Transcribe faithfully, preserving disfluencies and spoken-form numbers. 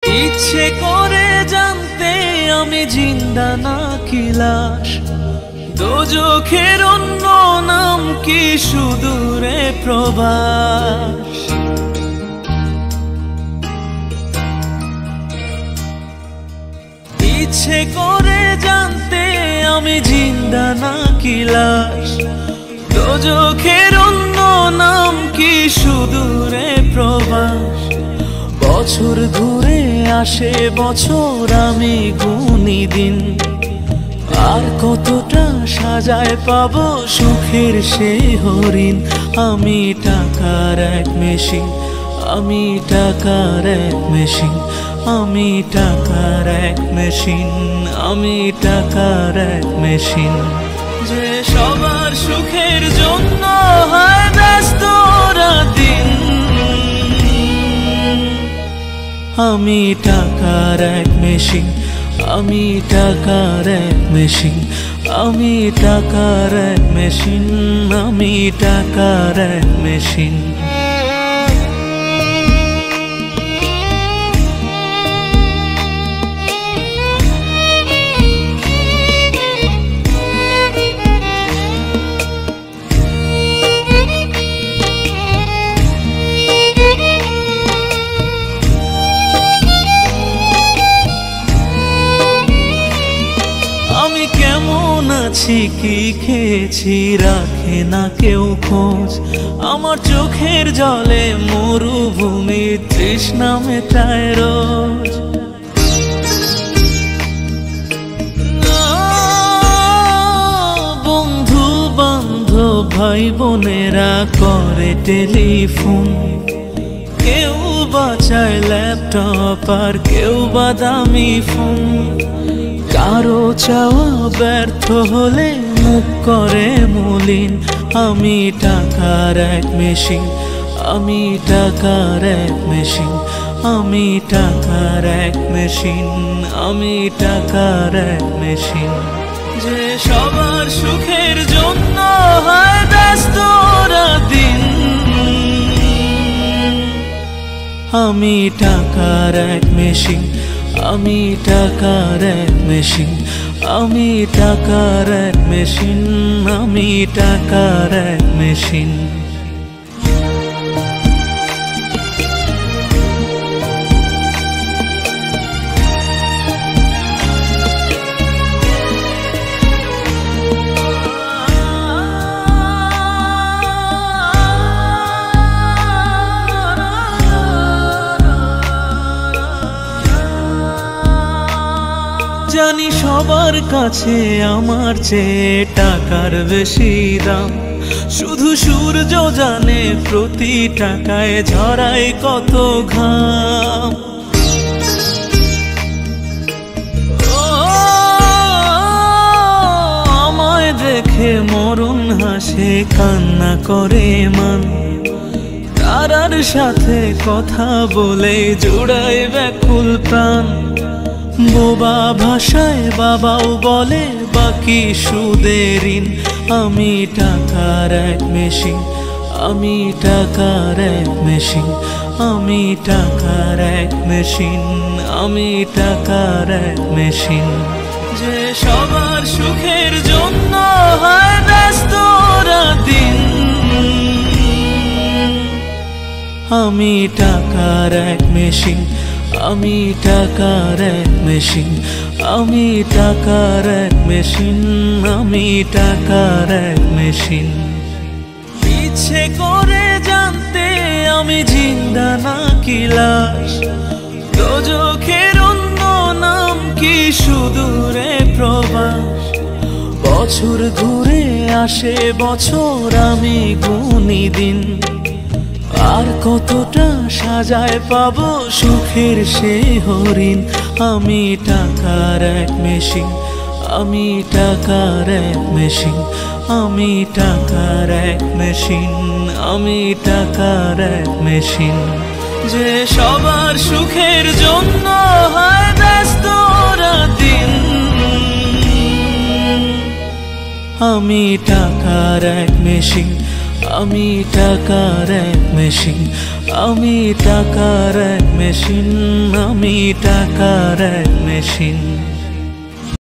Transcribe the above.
ইচ্ছে করে জানতে আমি জিন্দা নাকি লাশ, দোজখের অন্য নাম কি সুদূরে প্রবাস। ইচ্ছে করে জানতে আমি জিন্দা নাকি লাশ, দোজখের অন্য নাম কি সুদূরে প্রবাস। বছর ঘুরে আসে বছর, আমি গুনি দিন, আর কতটা সাজায় পাবো সুখের সে হরিণ। আমি টাকার এক মেশিন, আমি টাকার এক মেশিন, আমি টাকার এক মেশিন, আমি টাকার এক মেশিন। যে সবার সুখের জন্য হয় ব্যস্ত দিন, আমি টাকার এক মেশিন, আমি টাকার এক মেশিন, আমি টাকার এক মেশিন, আমি টাকার এক মেশিন। আমি কেমন আছি কি খেয়েছি রাখে না কেউ খোঁজ, আমার চোখের জলে মরুভূমি তৃষ্ণা মেটায় রোজ। বন্ধু বান্ধব ভাই বোনেরা করে টেলিফোন, কেউ বাঁচায় ল্যাপটপ আর কেউ বা দামি ফোন। কারো চাওয়া ব্যর্থ হলে মুখ করে মলিন, আমি টাকার এক মেশিন, আমি টাকার এক মেশিন, আমি টাকার এক মেশিন, আমি টাকার এক মেশিন। যে সবার সুখের জন্য হয় ব্যস্ত দিন, আমি টাকার এক মেশিন, আমি টাকার এক মেশিন, আমি টাকার এক মেশিন, আমি টাকার এক মেশিন। জানি সবার কাছে আমার চেয়ে টাকার বেশি দাম, শুধু সূর্য জানে প্রতি টাকায় ঝরায় কত ঘাম। আমায় দেখে মরণ হাসে কান্না করে মান, তারার সাথে কথা বলে জোড়ায় ব্যাকুল প্রাণ। বোবা ভাষায় বাবাও বলে বাকি সুদের ঋণ, আমি টাকার এক মেশিন, আমি টাকার এক মেশিন, আমি টাকার এক মেশিন, আমি টাকার এক মেশিন। যে সবার সুখের জন্য হয় ব্যস্ত দিন, আমি টাকার এক মেশিন, আমি টাকার এক মেশিন, আমি টাকার এক মেশিন, আমি টাকার এক মেশিন। ইচ্ছে করে জানতে আমি জিন্দা নাকি লাশ, দোজখের অন্য নাম কি সুদূরে প্রবাস। বছর ঘুরে আসে বছর, আমি গুনি দিন, আর কতটা সাজায় পাবো সুখের সে হরিণ। আমি টাকার এক মেশিন, আমি টাকার এক মেশিন, আমি টাকার এক মেশিন, আমি টাকার এক মেশিন। যে সবার সুখের জন্য হয় ব্যস্ত দিন, আমি টাকার এক মেশিন, আমি টাকার এক মেশিন, আমি টাকার এক মেশিন, আমি টাকার এক মেশিন।